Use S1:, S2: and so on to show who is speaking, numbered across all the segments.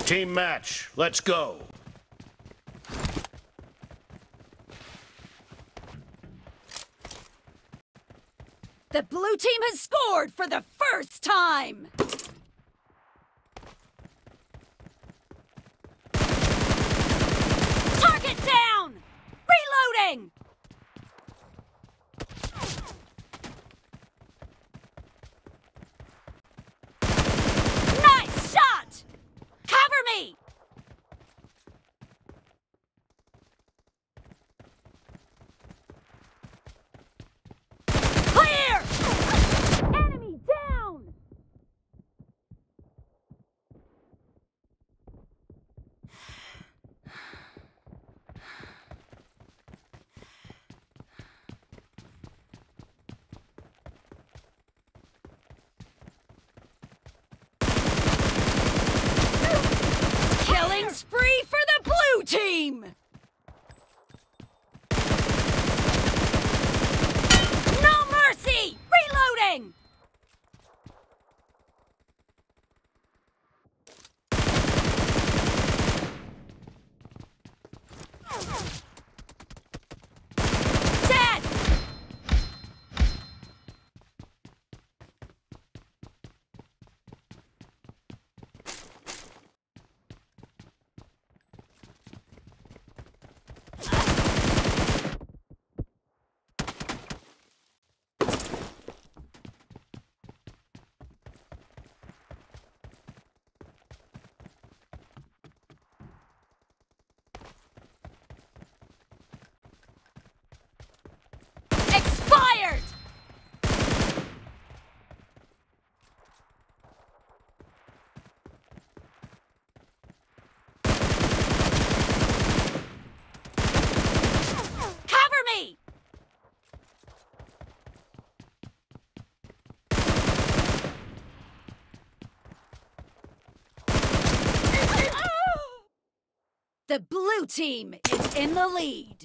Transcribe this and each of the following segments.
S1: Team match, let's go.
S2: The blue team has scored for the first time! Target down! Reloading! Nice shot! Cover me! Clear! Enemy down! Killing spree for the blue team! No mercy! Reloading! Dead! Expired! Cover me! The blue team is in the lead.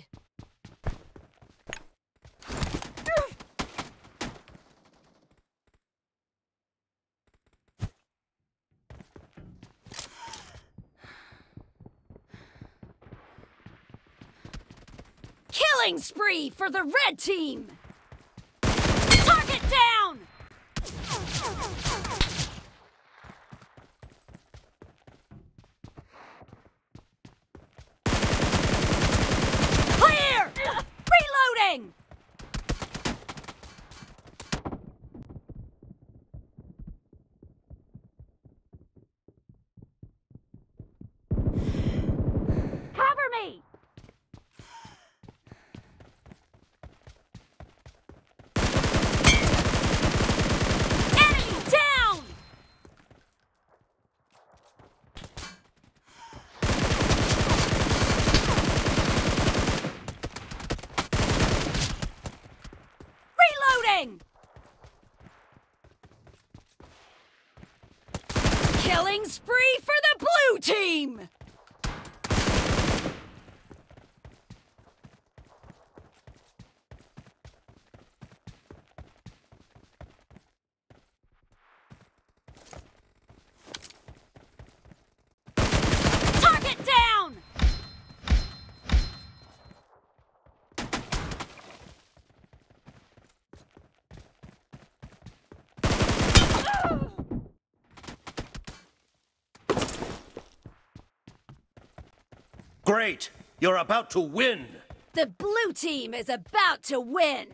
S2: Killing spree for the red team! Target down! Clear! Reloading! Cover me! Enemy down! Reloading! Killing spree for the blue team! Target down!
S1: Great, you're about to win.
S2: The blue team is about to win!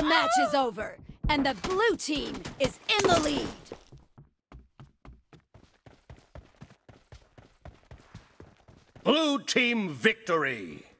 S2: match is over, and the blue team is in the lead.
S1: Blue team victory!